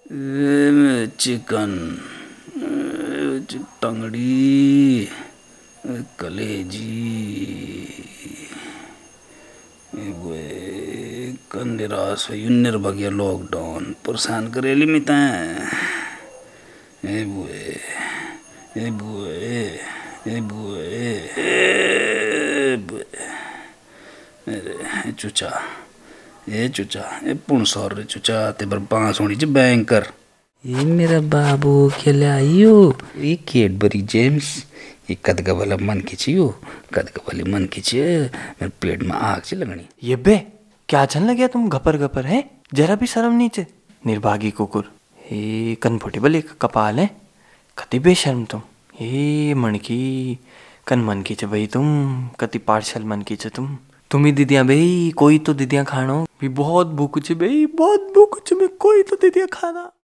Chicken, टंगड़ी, कलेजी, कंदिरास यूनिर बगिया लॉकडाउन परेशान करेली मिता ए बुए ए बुए ए बुए ए बुए चुचा ए पुणसौर रे चुचा ते बर बांस होनी च बैंकर ये मेरा बाबू खेले आइयो ये कैडबरी जेम्स ये कद का वाला मन खिंचियो कद का वाली मन खिंचे मेरे पेट में आग च लगनी। ये बे क्या चल लगे तुम घपर घपर है, जरा भी शर्म नीचे निर्भागी कुकुर। हे कनफोटेबल एक कपाल है, कति बेशर्म तुम। हे मणकी कन मन की चे भाई तुम, कति पार्शल मन की चे तुम ही दीदियां भाई, कोई तो दीदियां खानो भी बहुत भूख चे भाई, बहुत भूख चे में कोई तो दीदियां खाना।